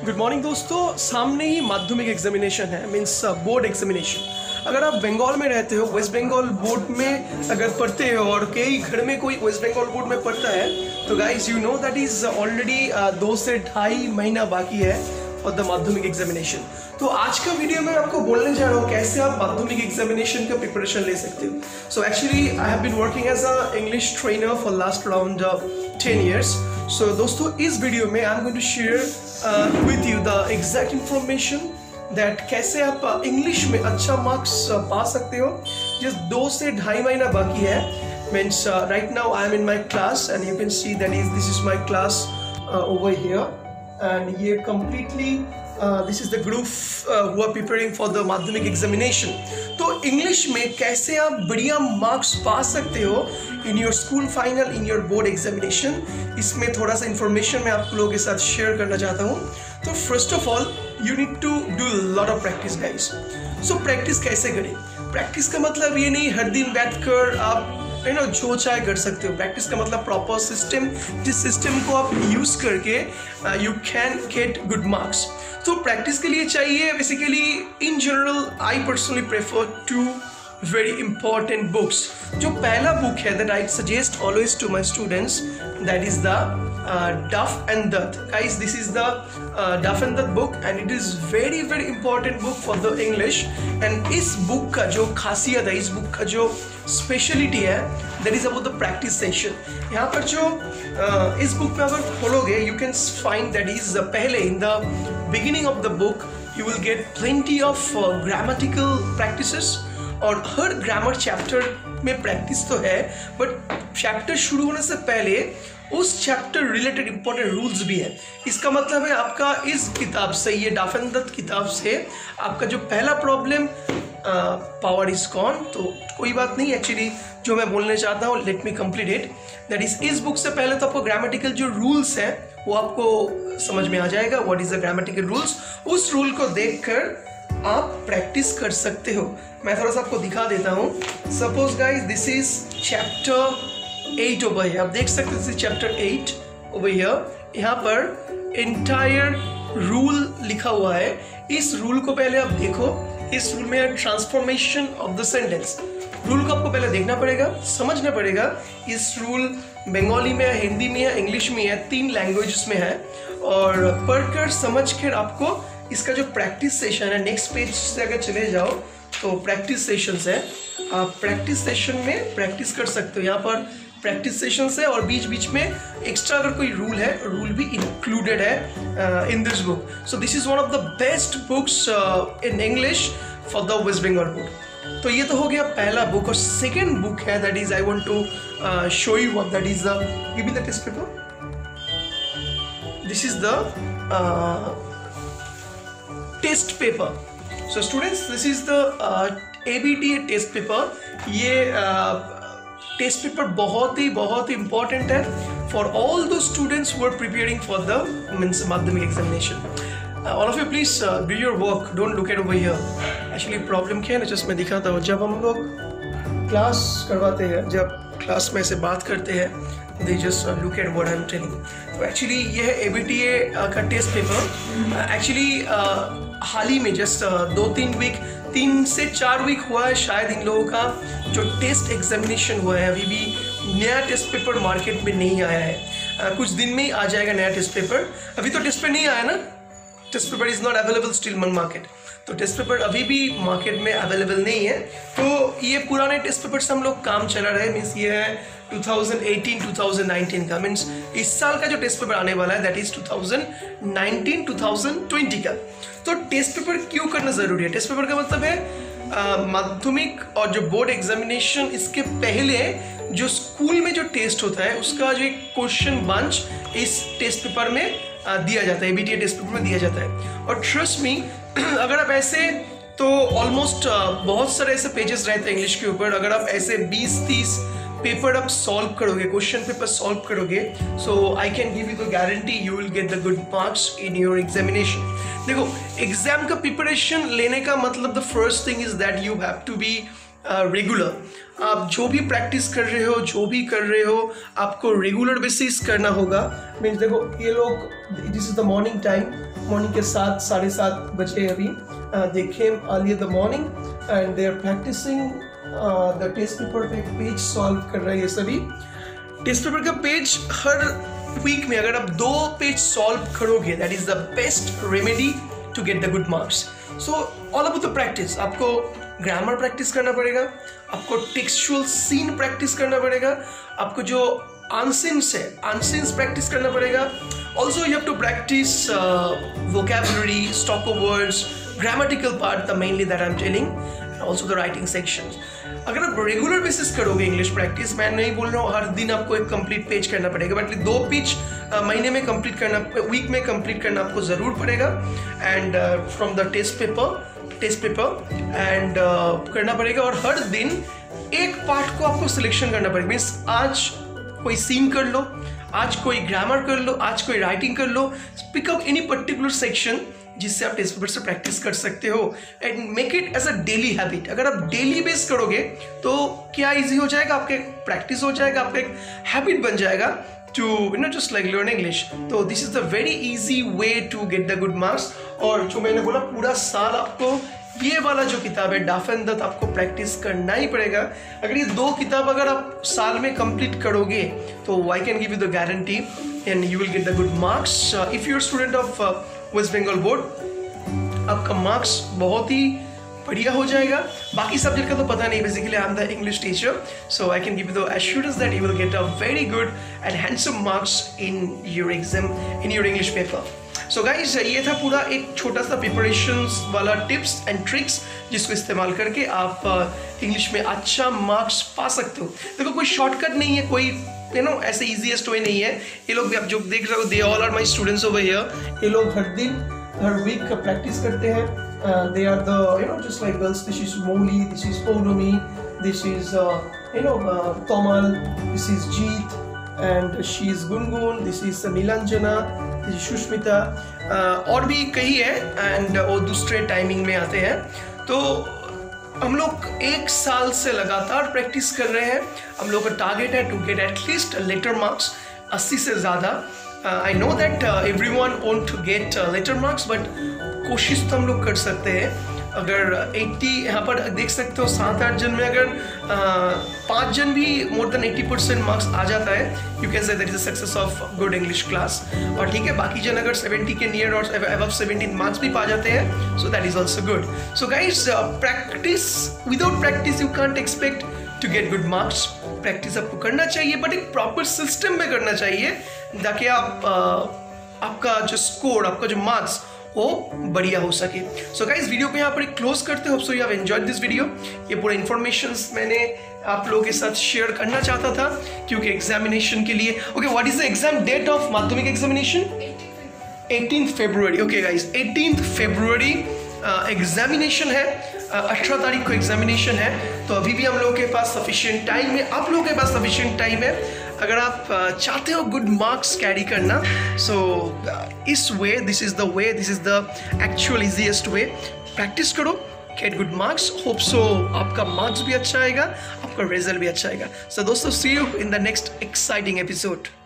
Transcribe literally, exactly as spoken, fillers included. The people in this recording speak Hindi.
गुड मॉर्निंग दोस्तों, सामने ही माध्यमिक एग्जामिनेशन है, मीन्स बोर्ड एग्जामिनेशन। अगर आप बंगाल में रहते हो, वेस्ट बंगाल बोर्ड में अगर पढ़ते हो और कई घर में कोई वेस्ट बंगाल बोर्ड में पढ़ता है तो guys you know that is already दो से ढाई महीना बाकी है फॉर द माध्यमिक एग्जामिनेशन। तो आज का वीडियो में आपको बोलने जा रहा हूँ कैसे आप माध्यमिक एग्जामिनेशन का प्रिपरेशन ले सकते हो। So actually I have been working as a English trainer for last around ten years. So दोस्तों, इस वीडियो में I am going to share with you the exact information that कैसे आप इंग्लिश uh, में अच्छा मार्क्स uh, पा सकते हो। जिस दो से ढाई महीना बाकी है, means right now I am in my class and you can see that is this is my class over here and ये completely this is the group who are preparing for the Madhyamik examination. तो इंग्लिश में कैसे आप बढ़िया मार्क्स पा सकते हो in your school final, in your board examination, इसमें थोड़ा सा इंफॉर्मेशन मैं आप लोगों के साथ शेयर करना चाहता हूँ। तो first of all you need to do lot of practice guys. So practice कैसे करें? प्रैक्टिस का मतलब ये नहीं हर दिन बैठकर आप यू नो जो चाहे कर सकते हो। प्रैक्टिस का मतलब प्रॉपर सिस्टम, जिस सिस्टम को आप यूज करके you can get good marks. तो प्रैक्टिस के लिए चाहिए basically in general I personally prefer to very important books. जो पहला बुक है that I suggest always to my students, that is the Duff and Dutt. Guys, this is the uh, Duff and Dutt book and it is very very important book for the English। and इस book का जो खासियत है, इस book का जो speciality है, that is about the practice session। यहाँ पर जो uh, इस book में अगर खोलोगे you can find that is uh, पहले in the beginning of the book you will get plenty of uh, grammatical practices। और हर ग्रामर चैप्टर में प्रैक्टिस तो है, बट चैप्टर शुरू होने से पहले उस चैप्टर रिलेटेड इंपॉर्टेंट रूल्स भी है। इसका मतलब है आपका इस किताब से, ये डफ एंड डट किताब से आपका जो पहला प्रॉब्लम पावर इज गॉन, तो कोई बात नहीं। एक्चुअली जो मैं बोलने चाहता हूँ, let me complete it, that is इस बुक से पहले तो आपको ग्रामेटिकल जो रूल्स हैं वो आपको समझ में आ जाएगा। What is the grammatical rules, उस रूल को देखकर आप प्रैक्टिस कर सकते हो। मैं थोड़ा सा आपको दिखा देता हूँ। Suppose guys this is chapter eight over here, आप देख सकते हैं चैप्टर एट ओवर हियर। यहाँ पर एंटायर रूल लिखा हुआ है। इस रूल को पहले आप देखो। इस रूल में है transformation of the sentence. Rule को आपको पहले देखना पड़ेगा, समझना पड़ेगा। इस रूल बंगाली में है, हिंदी में है, इंग्लिश में है, तीन लैंग्वेजेस में है। और पढ़कर समझकर आपको इसका जो प्रैक्टिस सेशन है, नेक्स्ट पेज से अगर चले जाओ तो प्रैक्टिस सेशंस है। आप प्रैक्टिस सेशन में प्रैक्टिस कर सकते हो। यहाँ पर प्रैक्टिस सेशंस है और बीच बीच में एक्स्ट्रा अगर कोई रूल है, रूल भी इंक्लूडेड है in this book. So this is one of the best books in English for the West Bengal board. तो ये तो हो गया पहला बुक। और सेकेंड बुक है that is I want to show you what that is the give me the test paper. This is the test paper. So students, this is the A B T A test paper. ये टेस्ट uh, पेपर बहुत ही बहुत ही इंपॉर्टेंट है for all those students who are preparing for the means Madhyamik examination. All of you please do your work, don't look at over here. Actually problem क्या है ना, जस्ट मैं दिखाता हूँ। जब हम लोग क्लास करवाते हैं, जब क्लास में से बात करते हैं, they just uh, look at what I'm telling। तो एक्चुअली यह है ए बी टी ए का टेस्ट पेपर। एक्चुअली हाल ही में जस्ट uh, दो तीन वीक तीन से चार वीक हुआ है शायद इन लोगों का जो टेस्ट एग्जामिनेशन हुआ है। अभी भी नया टेस्ट पेपर मार्केट में नहीं आया है। uh, कुछ दिन में ही आ जाएगा नया टेस्ट पेपर। अभी तो टेस्ट पेपर नहीं आया ना, test paper is not available still in market. तो टेस्ट पेपर अभी भी मार्केट में अवेलेबल नहीं है। तो ये पुराने टेस्ट पेपर से हम लोग काम चला रहे हैं। मीन्स ये है two thousand eighteen two thousand nineteen का, मीन्स इस साल का जो टेस्ट पेपर आने वाला है that is two thousand nineteen two thousand twenty का। तो टेस्ट पेपर क्यों करना ज़रूरी है? टेस्ट पेपर का मतलब है माध्यमिक और जो बोर्ड एग्जामिनेशन, इसके पहले जो स्कूल में जो टेस्ट होता है उसका जो एक क्वेश्चन बंच इस टेस्ट पेपर में आ, दिया जाता है, A B T A test paper में दिया जाता है। और ट्रस्ट मी, अगर आप ऐसे तो ऑलमोस्ट बहुत सारे ऐसे पेजेस रहते हैं इंग्लिश के ऊपर। अगर आप ऐसे बीस तीस पेपर आप सॉल्व करोगे, क्वेश्चन पेपर सॉल्व करोगे, so I can give you the guarantee you will get the good marks in your examination. देखो, एग्जाम का प्रिपरेशन लेने का मतलब the first thing is that you have to be regular. आप जो भी प्रैक्टिस कर रहे हो, जो भी कर रहे हो, आपको रेगुलर बेसिस करना होगा। मीन्स देखो, ये लोग this is the morning time, morning के सात साढ़े सात बजे अभी they came early in the morning and they are practicing the test paper पे पेज सॉल्व कर रहे हैं सभी। टेस्ट पेपर का पेज हर वीक में अगर आप दो पेज सॉल्व करोगे that is the best remedy to get the good marks. So all about the practice, आपको ग्रामर प्रैक्टिस करना पड़ेगा, आपको टेक्सचुअल सीन प्रैक्टिस करना पड़ेगा, आपको जो आंसेंस है आंसेंस प्रैक्टिस करना पड़ेगा। Also you have to practice vocabulary, stock of words, grammatical part the mainly that I am telling, and also the writing section. अगर आप रेगुलर बेसिस करोगे इंग्लिश प्रैक्टिस, मैं नहीं बोल रहा हूँ हर दिन आपको एक कंप्लीट पेज करना पड़ेगा, बट दो पेज महीने में कंप्लीट करना, वीक में कंप्लीट करना आपको ज़रूर पड़ेगा। And from the test paper test paper and करना पड़ेगा। और हर दिन एक पार्ट को आपको सिलेक्शन करना पड़ेगा। मीन्स आज कोई सीन कर लो, आज कोई ग्रामर कर लो, आज कोई राइटिंग कर लो, pick up any particular section जिससे आप टेस्ट पेपर से प्रैक्टिस कर सकते हो and make it as a daily habit. अगर आप डेली बेस करोगे तो क्या इजी हो जाएगा, आपके प्रैक्टिस हो जाएगा, आपका एक हैबिट बन जाएगा to you know just like learn English. तो this is the very easy way to get the good marks. और जो मैंने बोला पूरा साल आपको ये वाला जो किताब है डाफ एंड दत आपको प्रैक्टिस करना ही पड़ेगा। अगर ये दो किताब अगर आप साल में कंप्लीट करोगे तो I can give you the guarantee and you will get the good marks. If you are student of West Bengal board, आपका मार्क्स बहुत ही बढ़िया हो जाएगा। बाकी सब्जेक्ट का तो पता नहीं, basically I am the English teacher, so I can give you the assurance that you will get a very good and handsome marks in your exam, in your English paper. So guys, ये था पूरा एक छोटा सा प्रिपरेशंस वाला टिप्स एंड ट्रिक्स जिसको इस्तेमाल करके आप इंग्लिश में अच्छा मार्क्स पा सकते हो। देखो कोई शॉर्टकट नहीं है, कोई यू नो ऐसे इजीएस्ट वे नहीं है। ये लोग भी आप जो देख रहे हो, they all are my students over here. ये लोग हर दिन हर वीक का प्रैक्टिस करते हैं। They are the you know just like girls, this is Moli, this is Pournami, this is you know Tomal, this is Jeet and she is Gungun, this is Nilanjana, this is Sushmita, और भी कई है एंड वो दूसरे टाइमिंग में आते हैं। तो हम लोग एक साल से लगातार प्रैक्टिस कर रहे हैं। हम लोग का टारगेट है to get at least letter marks अस्सी से ज़्यादा। I know that everyone want to get letter marks, but कोशिश तो हम लोग कर सकते हैं। अगर अस्सी यहाँ पर देख सकते हो सात आठ जन में अगर पाँच जन भी मोर देन अस्सी परसेंट मार्क्स आ जाता है, you can say that is the success of good English class. और ठीक है, बाकी जन अगर सत्तर के नियर और अबव सत्तर मार्क्स भी पा जाते हैं, so that is also good. So guys, practice, without practice you can't expect to get good marks. Practice आपको करना चाहिए, बट एक प्रॉपर सिस्टम में करना चाहिए ताकि आप आपका जो स्कोर, आपका जो मार्क्स वो बढ़िया हो सके। सो गाइस, वीडियो को यहाँ पर क्लोज करते हो। So you have enjoyed this video. ये पूरा इन्फॉर्मेशंस मैंने आप लोगों के साथ शेयर करना चाहता था क्योंकि एग्जामिनेशन के लिए। Okay, what is the exam date of Madhyamik examination? Eighteenth February. Okay guys, eighteenth February examination है, अठारह तारीख को एग्जामिनेशन है। तो अभी भी हम लोगों के पास सफिशिएंट टाइम है, आप लोगों के पास सफिशिएंट टाइम है। अगर आप चाहते हो गुड मार्क्स कैरी करना, सो इस way, this is the way, this is the actual easiest way. Practice करो, get good marks. Hope so आपका मार्क्स भी अच्छा आएगा, आपका रिजल्ट भी अच्छा आएगा। सो दोस्तों, see you in the next exciting episode.